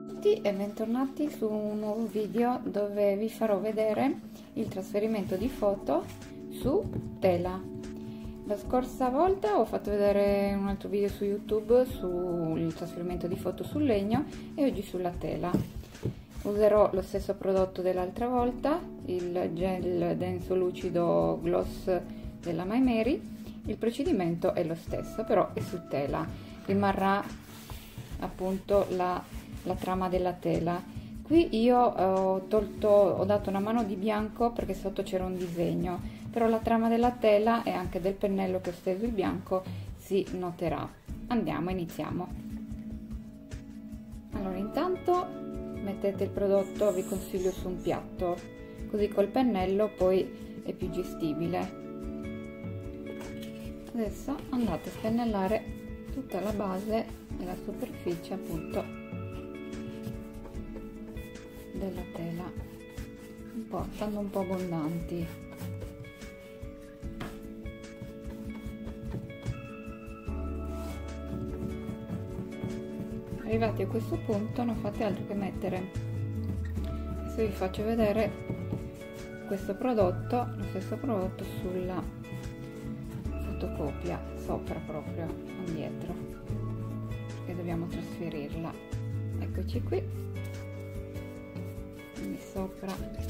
E bentornati su un nuovo video dove vi farò vedere il trasferimento di foto su tela. La scorsa volta ho fatto vedere un altro video su YouTube sul trasferimento di foto sul legno e oggi sulla tela. Userò lo stesso prodotto dell'altra volta, il gel denso lucido gloss della My Mary. Il procedimento è lo stesso, però è su tela. Rimarrà appunto la trama della tela. Qui io ho dato una mano di bianco perché sotto c'era un disegno, però la trama della tela e anche del pennello che ho steso il bianco si noterà. Andiamo, iniziamo. Allora, intanto mettete il prodotto, vi consiglio, su un piatto, così col pennello poi è più gestibile. Adesso andate a spennellare tutta la base e la superficie appunto della tela, stando un po' abbondanti. Arrivati a questo punto non fate altro che mettere, adesso vi faccio vedere questo prodotto, lo stesso prodotto sulla fotocopia, sopra proprio, non dietro, perché dobbiamo trasferirla. Eccoci qui, quindi sopra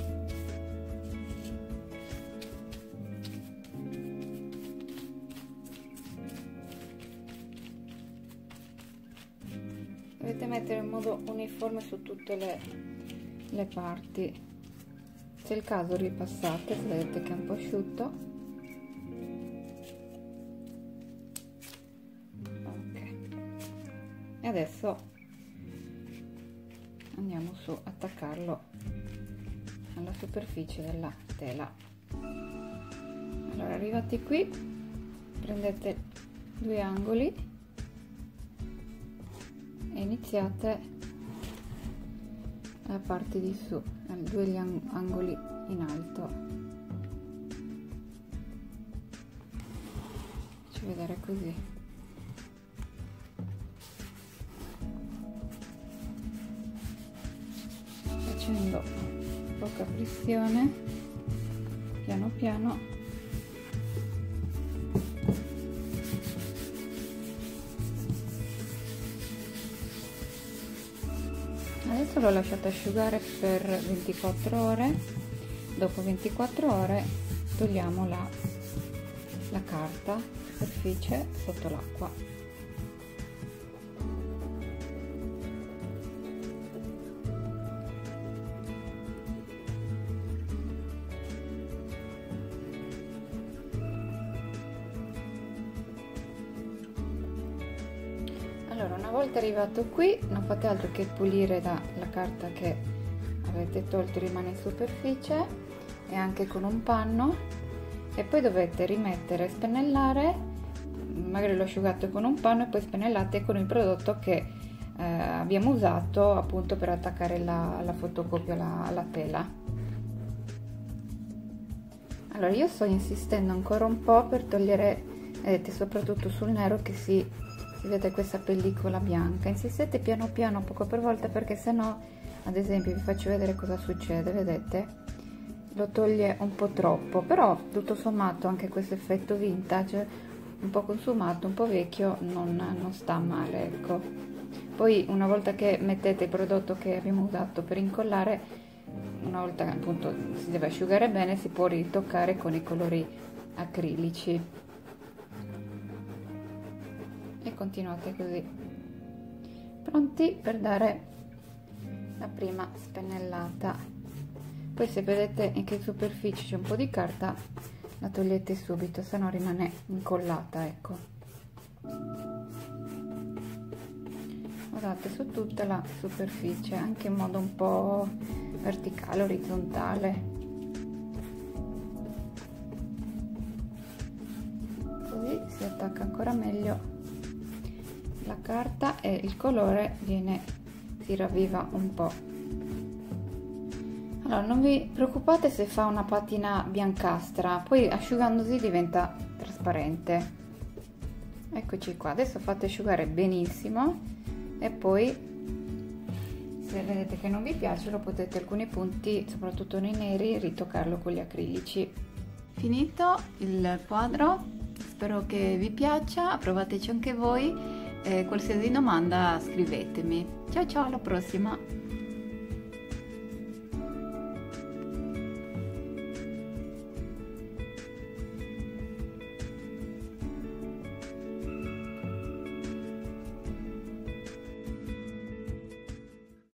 dovete mettere in modo uniforme su tutte le parti. Se è il caso ripassate, se vedete che è un po' asciutto. Ok, e adesso andiamo su a attaccarlo alla superficie della tela. Allora, arrivati qui, prendete due angoli e iniziate la parte di su, due angoli in alto. Faccio vedere così. Facendo poca pressione, piano piano adesso l'ho lasciato asciugare per 24 ore. Dopo 24 ore togliamo la carta superficie sotto l'acqua. Allora, una volta arrivato qui non fate altro che pulire la carta che avete tolto, rimane in superficie, e anche con un panno, e poi dovete rimettere, spennellare, magari l'ho asciugato con un panno e poi spennellate con il prodotto che abbiamo usato appunto per attaccare la fotocopia alla tela. Allora, io sto insistendo ancora un po' per togliere, vedete, soprattutto sul nero che si vede questa pellicola bianca. Insistete piano piano, poco per volta, perché sennò, ad esempio, vi faccio vedere cosa succede, vedete, lo toglie un po' troppo, però tutto sommato anche questo effetto vintage, un po' consumato, un po' vecchio, non sta male, ecco. Poi una volta che mettete il prodotto che abbiamo usato per incollare, una volta appunto si deve asciugare bene, si può ritoccare con i colori acrilici. E continuate così, pronti per dare la prima spennellata. Poi se vedete in che superficie c'è un po' di carta, la togliete subito, se no rimane incollata, ecco. Guardate, su tutta la superficie, anche in modo un po' verticale, orizzontale, così si attacca ancora meglio la carta e il colore si ravviva un po'. Allora, non vi preoccupate se fa una patina biancastra, poi asciugandosi diventa trasparente. Eccoci qua, adesso fate asciugare benissimo e poi Se vedete che non vi piace, lo potete, alcuni punti, soprattutto nei neri, ritoccarlo con gli acrilici. Finito il quadro, spero che vi piaccia, provateci anche voi, qualsiasi domanda scrivetemi. Ciao ciao, alla prossima!